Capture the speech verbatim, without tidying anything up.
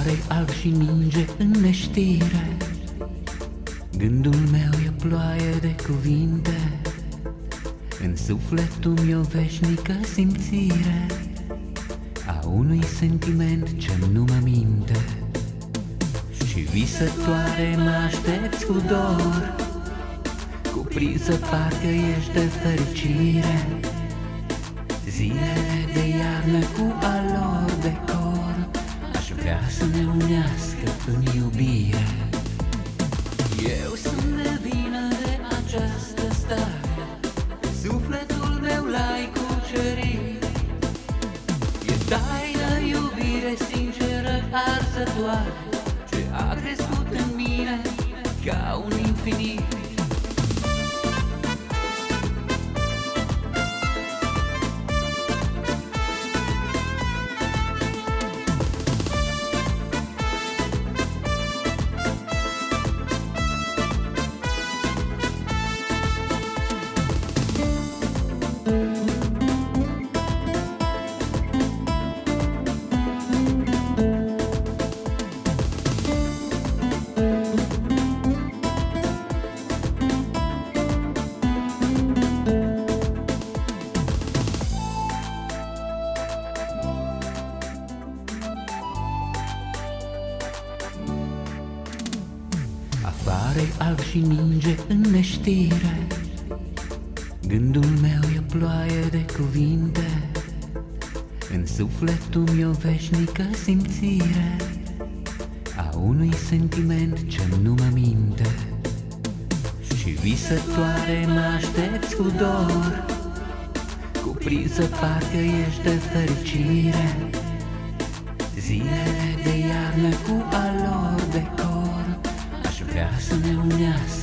Afară-i alb și ninge în neștire, gândul meu e ploaie de cuvinte, în sufletul meu veșnică simțire a unui sentiment ce nu mă minte. Și visătoare mă aștepți cu dor, cuprinsă parcă ești de fericire, zilele de iarnă cu alor de cor aș vrea să ne unească în iubire. Eu sunt de vină de această stare, sufletul meu l-ai cucerit. E taină iubire sinceră, arzătoare, ce a crescut în mine ca un infinit. Afară-i alb și ninge în neștire, gândul meu e ploaie de cuvinte, în sufletul meu veșnică simțire a unui sentiment ce nu mă minte. Și visătoare mă aștepți cu dor, cuprinsă parcă ești de fericire, zilele de iarnă cu alor de cor aș vrea să ne unească